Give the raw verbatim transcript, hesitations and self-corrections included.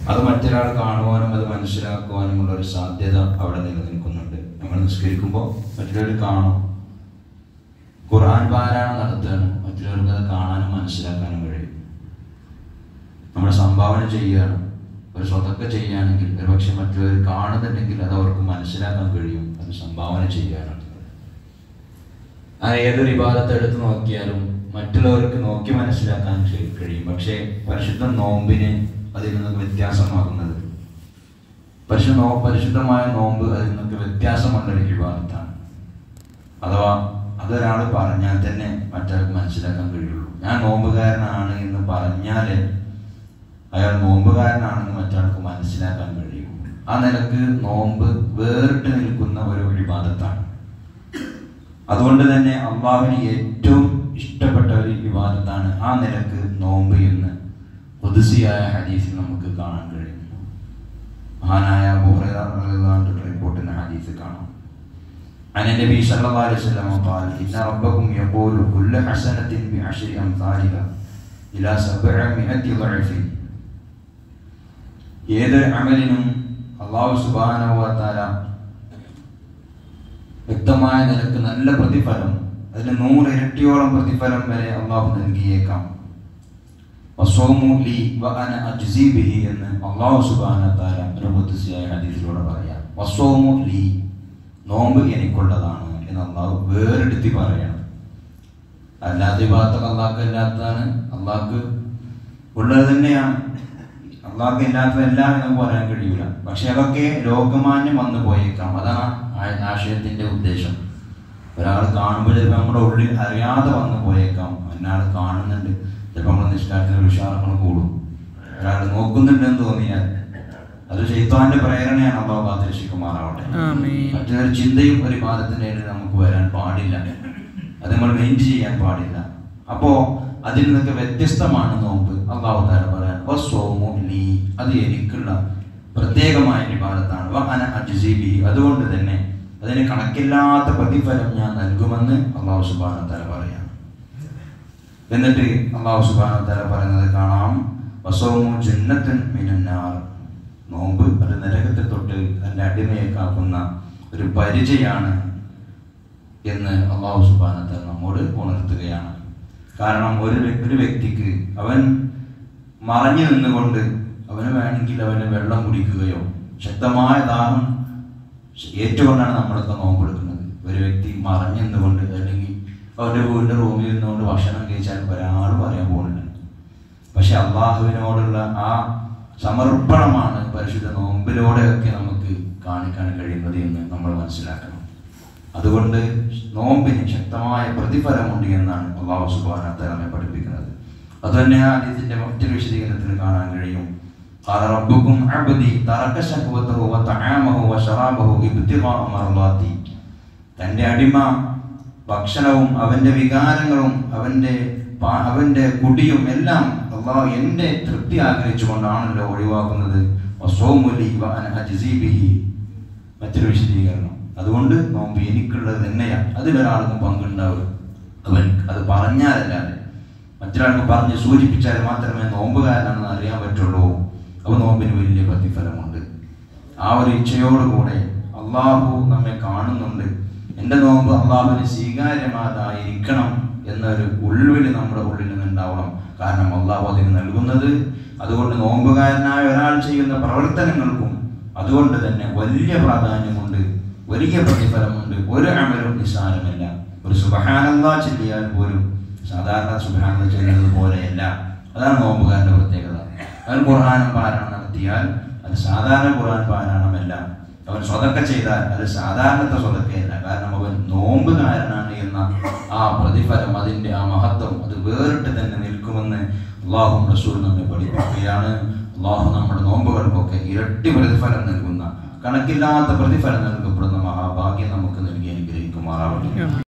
അത് മറ്റൊരാൾ കാണുവാനും അത് മനസ്സിലാക്കുവാനുമുള്ള ഒരു സാധ്യത അവിടെ നിലനിൽക്കുന്നുണ്ട്. നമ്മൾ നിസ്കരിക്കുമ്പോൾ മറ്റൊരാൾ കാണും, ഖുർആൻ പാരായണം നടത്തുകയാണ്, മറ്റുള്ളവർക്ക് അത് കാണാനും മനസ്സിലാക്കാനും കഴിയും. നമ്മൾ സംഭാവന ചെയ്യുകയാണ്, ഒരു സ്വതക്ക ചെയ്യുകയാണെങ്കിൽ ഒരുപക്ഷെ മറ്റുള്ളവർ കാണുന്നുണ്ടെങ്കിൽ അത് അവർക്ക് മനസ്സിലാക്കാൻ കഴിയും, അത് സംഭാവന ചെയ്യാനാണ്. ആ ഏതൊരു ഇബാദത്ത് എടുത്ത് നോക്കിയാലും മറ്റുള്ളവർക്ക് നോക്കി മനസ്സിലാക്കാൻ കഴിയും. പക്ഷേ പരിശുദ്ധ നോമ്പിന് അതിൽ നിന്നൊക്കെ വ്യത്യാസമാകുന്നത്, പക്ഷെ നോ പരിശുദ്ധമായ നോമ്പ് അതിൽ നിന്നൊക്കെ വ്യത്യാസമുള്ള ഒരു ഇബാദത്താണ്. അഥവാ അതൊരാൾ പറഞ്ഞാൽ തന്നെ മറ്റൊരാൾക്ക് മനസ്സിലാക്കാൻ കഴിയുള്ളൂ. ഞാൻ നോമ്പുകാരനാണ് എന്ന് പറഞ്ഞാൽ അയാൾ നോമ്പുകാരനാണെന്ന് മറ്റൊരാൾക്ക് മനസ്സിലാക്കാൻ കഴിയും. ആ നിലക്ക് നോമ്പ് വേറിട്ട് നിൽക്കുന്ന ഒരു ഇബാദത്താണ്. അതുകൊണ്ട് തന്നെ അല്ലാഹുവിന് ഏറ്റവും ഇഷ്ടപ്പെട്ട ഒരു ഇബാദത്താണ് ആ നിലക്ക് നോമ്പ് എന്ന് ഖുദ്സിയായ ഹദീസിൽ നമുക്ക് കാണാൻ കഴിയും. മഹാനായ അബൂ ഹുറൈറ റളിയല്ലാഹു അൻഹു റിപ്പോർട്ട് ചെയ്യുന്ന ഹദീസ് കാണാം. عن النبي صلى الله عليه وسلم قال إن ربكم يقول كل حسنة بعشر أمثالها إلى سبعمائة ضعف. ഏതൊരു അമലിനും അല്ലാഹു സുബ്ഹാനഹു വ തആല വ്യക്തമായ നിലക്ക് നല്ല പ്രതിഫലം, അതിന് നൂറ് ഇരട്ടിയോളം പ്രതിഫലം വരെ അള്ളാഹു നൽകിയേക്കാം. വസ്സൗമു ലി വഅന അജ്സി ബിഹി എന്ന് അല്ലാഹു സുബ്ഹാനഹു വ തആല ഒരു ഖുദ്സിയായ ഹദീസിലൂടെ പറയാം. വസ്സൗമു ലി, നോമ്പ് എനിക്കുള്ളതാണ് എന്ന് അള്ളാഹു വേറെടുത്തി പറയണം. അല്ലാതെ ഇബാദത്ത് അള്ളാഹ്ക്ക് ഇല്ലാത്തതാണ്, അള്ളാഹ്ക്ക് ഉള്ളത് തന്നെയാണ്. അള്ളാഹ്ക്ക് ഇല്ലാത്തതെല്ലാം എന്ന് പറയാൻ കഴിയൂല. പക്ഷെ അതൊക്കെ ലോകമാന്യം വന്നു പോയേക്കാം. അതാണ് ആശയത്തിന്റെ ഉദ്ദേശം. ഒരാൾ കാണുമ്പോൾ ചിലപ്പോൾ നമ്മുടെ ഉള്ളിൽ അറിയാതെ വന്നു പോയേക്കാം. ഒരാൾ കാണുന്നുണ്ട്, ചിലപ്പോൾ നമ്മുടെ നിഷ്ഠാത്തിന് ഉഷാറങ്ങൾ കൂടും. ഒരാൾ നോക്കുന്നുണ്ടെന്ന് തോന്നിയാൽ അത് ശൈത്താന്റെ പ്രേരണയാണ്. അള്ളാഹു കാത്തുരക്ഷിക്കുമാറാവട്ടെ. മറ്റൊരു ചിന്തയും ഒരു ഇബാദത്തിന്റെ ഇടയിൽ നമുക്ക് വരാൻ പാടില്ല, അത് നമ്മൾ മെയിൻറ്റ് ചെയ്യാൻ പാടില്ല. അപ്പോ അതിൽ നിന്നൊക്കെ വ്യത്യസ്തമാണ് നോമ്പ്. അള്ളാഹു തആല പറയാൻ വസ്സൗമു ലീ, അത് എനിക്കുള്ള പ്രത്യേകമായ ഇബാദത്താണ്. വഅന അജ്സി ബിഹി, അതുകൊണ്ട് തന്നെ അതിന് കണക്കില്ലാത്ത പ്രതിഫലം ഞാൻ നൽകുമെന്ന് അള്ളാഹു സുബ്ഹാനഹു വ തആല പറയാം. എന്നിട്ട് അള്ളാഹു സുബ്ഹാനഹു വ തആല പറയുന്നത് കാണാം, വസ്സൗമു ജന്നത്തുൻ മിനന്നാർ, നോമ്പ് അത് നരകത്തെ തൊട്ട് തന്റെ അടിമയെ കാക്കുന്ന ഒരു പരിചയാണ് എന്ന് അള്ളാഹു സുബ്ഹാനഹു വ തആല നമ്മോട് ഉണർത്തുകയാണ്. കാരണം ഒരു ഒരു വ്യക്തിക്ക് അവൻ മറഞ്ഞു നിന്നുകൊണ്ട് അവന് വേണമെങ്കിൽ അവന് വെള്ളം കുടിക്കുകയോ, ശക്തമായ ദാഹം ഏറ്റുകൊണ്ടാണ് നമ്മളൊക്കെ നോമ്പെടുക്കുന്നത്. ഒരു വ്യക്തി മറഞ്ഞു നിന്നുകൊണ്ട് അല്ലെങ്കിൽ അവരുടെ വീടിന്റെ റൂമിൽ നിന്നുകൊണ്ട് ഭക്ഷണം കഴിച്ചാൽ ഒരാൾ പറയാൻ പോകുന്നില്ല. പക്ഷെ അള്ളാഹുവിനോടുള്ള ആ സമർപ്പണമാണ് പരിശുദ്ധ നോമ്പിലൂടെയൊക്കെ നമുക്ക് കാണിക്കാൻ കഴിയുന്നത് എന്ന് നമ്മൾ മനസ്സിലാക്കണം. അതുകൊണ്ട് നോമ്പിന് ശക്തമായ പ്രതിഫലമുണ്ട് എന്നാണ് അല്ലാഹു സുബ്ഹാനഹു വ തആല നമ്മെ പഠിപ്പിക്കുന്നത്. അതുതന്നെ ആ ഹദീസിന്റെ മറ്റൊരു വിശദീകരണത്തിൽ കാണാൻ കഴിയും. ഖാല റബ്ബുക്കും അബ്ദി തറക ശഹവതഹു വ തആമഹു വ ശറാബഹു ഇബ്തിഗാഅ മർളാതി, തന്റെ അടിമ ഭക്ഷണവും അവന്റെ വികാരങ്ങളും അവന്റെ അവന്റെ കുടിയും എല്ലാം അല്ലാഹു എന്റെ തൃപ്തി ആഗ്രഹിച്ചുകൊണ്ടാണല്ലോ ഒഴിവാക്കുന്നത്. വസ്സൗമു ലി വഅന അജ്സി ബിഹി, മറ്റൊരു വിശദീകരണം. അതുകൊണ്ട് നോമ്പ് എനിക്കുള്ളത് തന്നെയാണ്, അതിലൊരാൾക്കും പങ്കുണ്ടാവും. അവൻ അത് പറഞ്ഞാലല്ലാതെ മറ്റൊരാൾക്ക് പറഞ്ഞ് സൂചിപ്പിച്ചാൽ മാത്രമേ നോമ്പുകാരനാണെന്ന് അറിയാൻ പറ്റുള്ളൂ. അപ്പോൾ നോമ്പിന് വലിയ പ്രതിഫലമുണ്ട്. ആ ഒരു ഇച്ഛയോടുകൂടെ അള്ളാഹു നമ്മെ കാണുന്നുണ്ട്, എൻ്റെ നോമ്പ് അള്ളാഹുവിന് സ്വീകാര്യമാതായിരിക്കണം എന്നൊരു ഉൾവിളി നമ്മുടെ ഉള്ളിൽ നിന്നുണ്ടാവണം. കാരണം അള്ളാഹു അതിന് നൽകുന്നത്, അതുകൊണ്ട് നോമ്പുകാരനായ ഒരാൾ ചെയ്യുന്ന പ്രവർത്തനങ്ങൾക്കും അതുകൊണ്ട് തന്നെ വലിയ പ്രാധാന്യമുണ്ട്, വലിയ പ്രതിഫലമുണ്ട്. ഒരു അമലും നിസ്സാരമല്ല. ഒരു സുബ്ഹാനല്ലാഹ് ചൊല്ലിയാൽ പോലും സാധാരണ സുബ്ഹാനല്ലാഹ് ചൊല്ലുന്നത് പോലെയല്ല. അതാണ് നോമ്പുകാരന്റെ പ്രത്യേകത. അവൻ ഖുർആൻ പാരായണം നടത്തിയാൽ അത് സാധാരണ ഖുർആൻ പാരായണമല്ല. അവൻ സ്വതക്ക ചെയ്താൽ അത് സാധാരണത്തെ സ്വതക്കയല്ല. കാരണം അവൻ നോമ്പുകാരനാണ് എന്ന ആ പ്രതിഫലം, അതിന്റെ ആ മഹത്വം അത് വേറിട്ട് തന്നെ നിൽക്കുമെന്ന് അല്ലാഹു റസൂൽ നമ്മെ പഠിപ്പിക്കുകയാണ്. അല്ലാഹു നമ്മുടെ നോമ്പുകൾക്കൊക്കെ ഇരട്ടി പ്രതിഫലം നൽകുന്ന, കണക്കില്ലാത്ത പ്രതിഫലം നൽകപ്പെടുന്ന മഹാഭാഗ്യം നമുക്ക് നൽകി അനുഗ്രഹിക്കുമാറാവട്ടെ.